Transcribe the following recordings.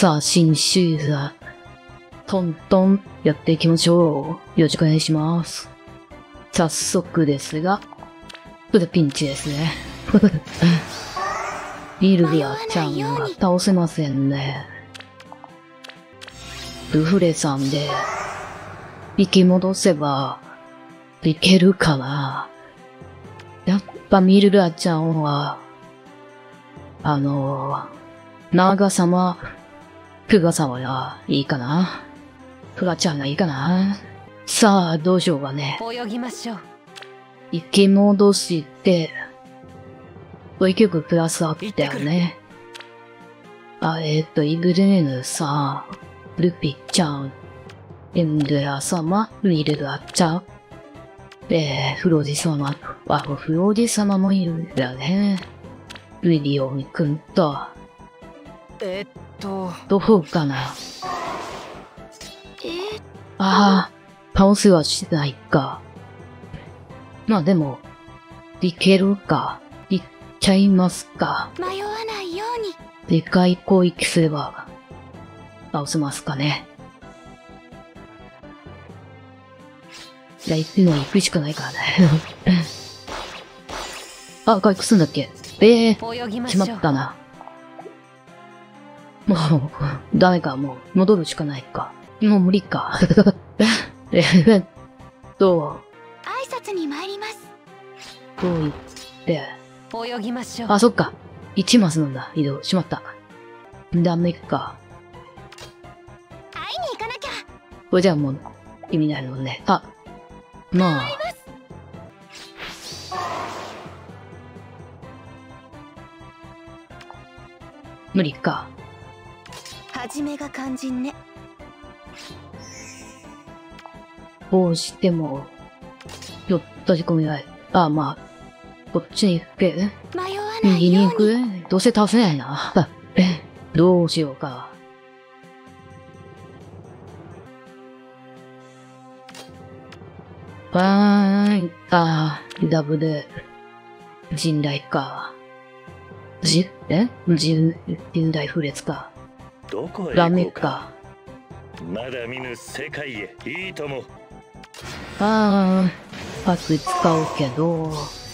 さあ、新シーズン、トントンやっていきましょう。よろしくお願いします。早速ですが、これでピンチですね。リルリアちゃんが倒せませんね。ルフレさんで、引き戻せば、いけるかな。やっぱミルラちゃんは、長様、フガ様がいいかな。フガちゃんがいいかな。さあ、どうしようかね。 泳ぎましょう。 引き戻して、一曲プラスあったよね。イグレーヌさん、ルピちゃん、エンドラ様、ミルラちゃん、フロージ様、フロージ様もいるんだね。ウィリオンくんと、どうかな。倒せはしないか。まあでも、いけるか。いっちゃいますか。 迷わないように。 でかい攻撃すれば、倒せますかね。いや、行くの行くしかないからね。回復すんだっけ。しまったな。もう、ダメか、もう、戻るしかないか。もう無理か。 挨拶に参ります。 どう言って。 泳ぎましょう。 そっか。1マスなんだ。移動。しまった。ダメか。 会いに行かなきゃ。 これじゃあもう、意味ないのね。まあ。無理か。 はじめが肝心ね。 こうしても、閉じ込めない。まあ、こっちに行くけ。 迷わない右にように。 行く。どうせ倒せないな。どうしようか。ダブル、陣雷か。陣雷フレツか。 どこへダメ行こうか。 か。 まだ見ぬ世界へいいとも。 パス使うけど。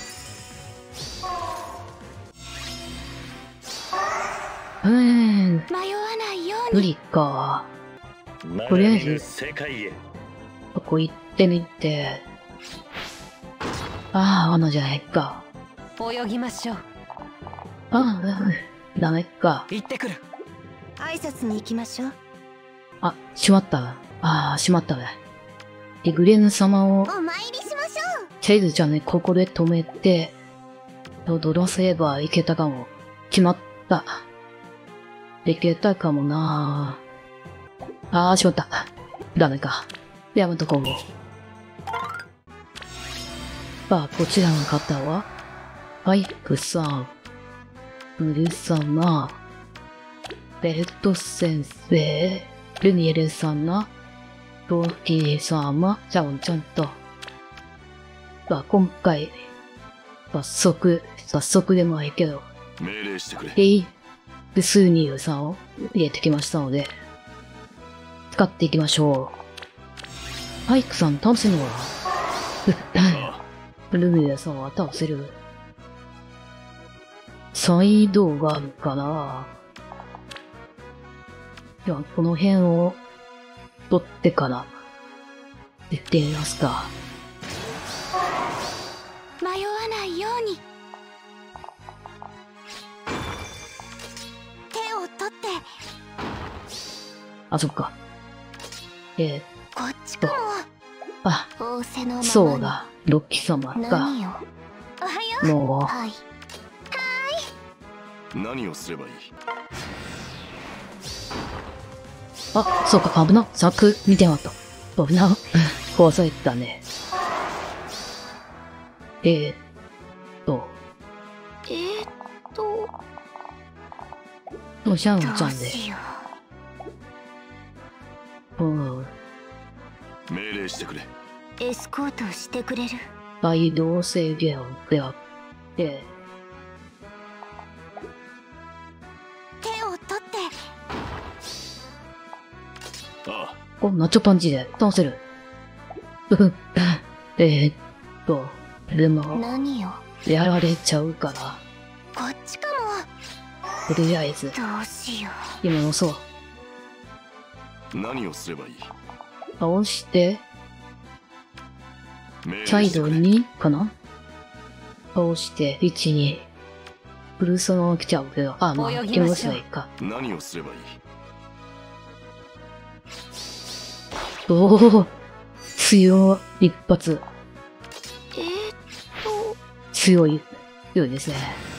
迷わないように。 無理か。 まだとりあえず見ぬ世界へ。 ここ行ってみて。罠じゃないか。 泳ぎましょう。 ダメか。 行ってくる。挨拶に行きましょう。 しまったわ。しまったね。で、グレーヌ様を、 お参りしましょう。 チェイズちゃんね、ここで止めて、踊らせればいけたかも。決まった。いけたかもなしまった。ダメか。やめとこう。こちらの方は、ファイクさん、ブル様、ベルト先生、ルミエル様、ローティ様、ちゃんと。今回、早速でもいいけど、 命令してくれ。 複数にさんを入れてきましたので、使っていきましょう。ファイクさん倒せるのは、ルミエルさんは倒せる。サイドがあるかな。では、この辺を取ってから、やってみますか。 迷わないように。手を取って。 そっか。 こっちかも。仰せのままに。 そうだ。ロッキ様か。 何よ。おはよう。 もう、 はい。 何をすればいい。 そうか、危な。柵見てなかった。危な。壊されたね。シャンちゃんで。 どうしよ命令してくれ。 エスコートしてくれる。 移動制限であって、 手を取って。 あお、ナチョパンチで倒せる。でも、 何よ。 やられちゃうから、 こっちかとりあえず、 も。どうしよ今のそう。 何をすればいい？ 倒して、 命令サイドしてくれ。 2かな倒して、1、2。ブルーソの来ちゃうけど、あ、まあ、気持ちはいいか。 何をすればいい？ おお強い、一発。 う。 強いですね。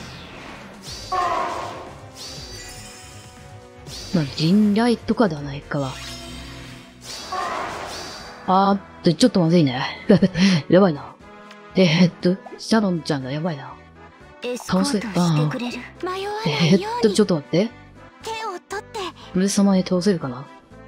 まあ、人雷とかではないかは。ちょっとまずいね。やばいな。シャロンちゃんがやばいな。 エスコートしてくれる。迷わないようにちょっと待って。 手を取って。 ブルー様に倒せるかな？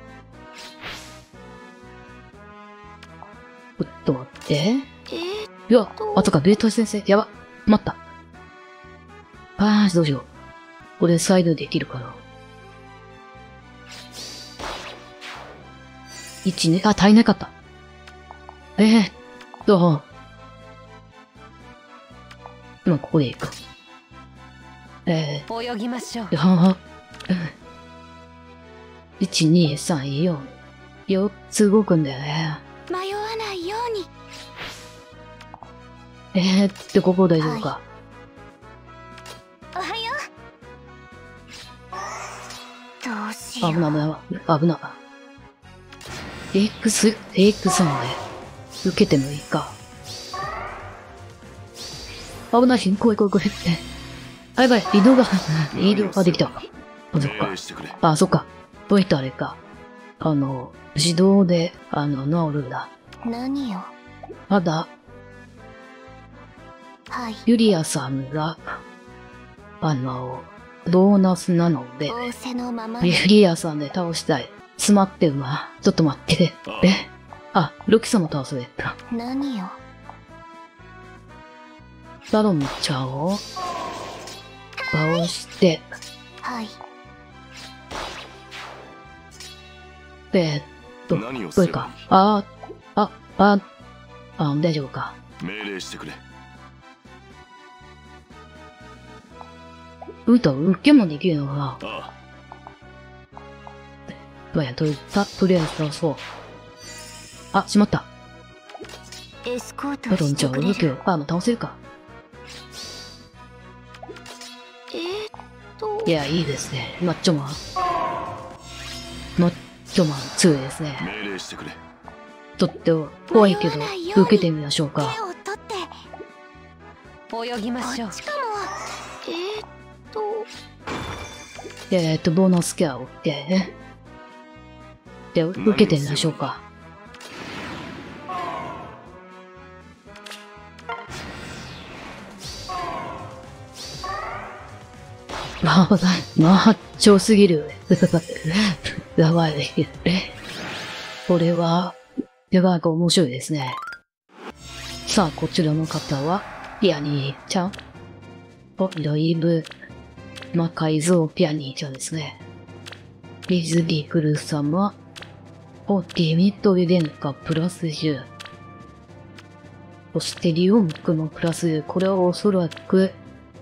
ちょっと待って。いや、あとか、ベート先生。やば。待った。どうしよう。これサイドできるかな。1、2、足りなかった。今ここでいいか。 泳ぎましょう。 1、2、3、4。4つ動くんだよね。 迷わないように。 ここ大丈夫か。 おはよう。どうしよう。 危ない。X なので、受けてもいいか。危ないし、怖い。やばい、移動ができた。そっか。 命令してくれ。 そっか。ポイントあれか。自動で、治るんだ。 何よ。 ただ、 はい。 ユリアさんが、ボーナスなので、 仰せのままユリアさんで倒したい。詰まってるな。ちょっと待って。ロキ様倒すね。 何よ。 サロンちゃんを倒して、 はい。 何をどれかすればいい？。 大丈夫か。 命令してくれ。 受けもできるのかな。 あとりあえず倒そう。しまった。 エスコートサロンちゃんをしてくれる。 もう倒せるか。いや、いいですね。マッチョマン2ですね。 命令してくれ。 とっても怖いけど、受けてみましょうか。 手を取って。泳ぎましょう。こっちかも。 ボーナスケアをで、受けてみましょうか。超すぎる。やばい。これは、面白いですね。さあ、こちらの方は、ピアニーちゃん。だいぶ、魔改造ピアニーちゃんですね。リズリフル様。リミットリレンカプラス10。そしてリオンクのプラス10。これはおそらく、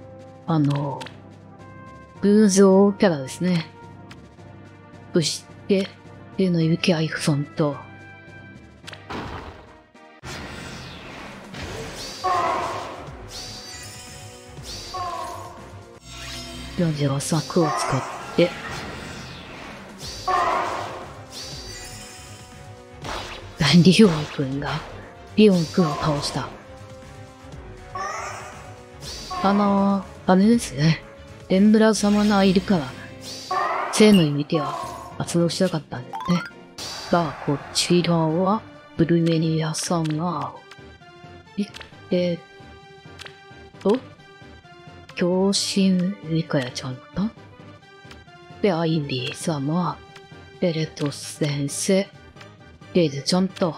偶像キャラですね。そして、例の雪アイフソンと、では柵を使って、リオン君を倒した。あれですね。デンブラ様がいるから、性の意味では発動しなかったんですね。こちらは、ブルメリア様。狂信ミカヤちゃんかなで、アイリー様、ベレトス先生、レイズちゃんと、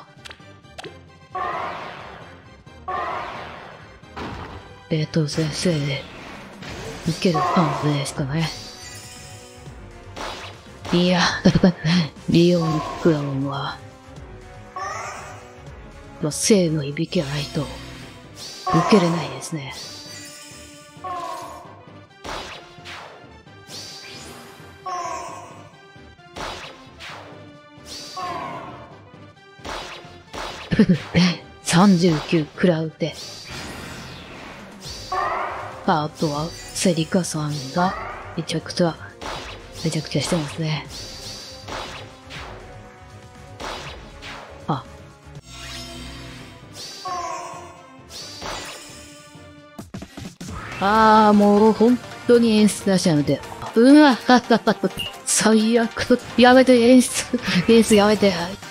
ベレトス先生で、受ける感じですかね。 いや、リオンクラウンは、生のいびきがないと、受けれないですね。39食らうて。あとは、セリカさんが、めちゃくちゃしてますね。もう本当に演出出しちゃうので。最悪。やめて、演出やめて。